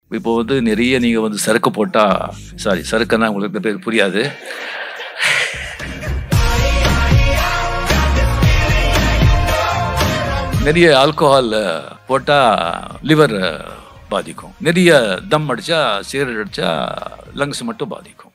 இப்போ வந்து நிறைய நீங்க வந்து சரக்கு போட்டா சாரி சரக்குன்னா உங்களுக்கு பேர் புரியாது. நிறைய ஆல்கஹால் போட்டா லிவர் பாதிக்கும். நிறைய தம் அடிச்சா, சிகரெட் அடிச்சா லங்ஸ் மட்டும் பாதிக்கும்.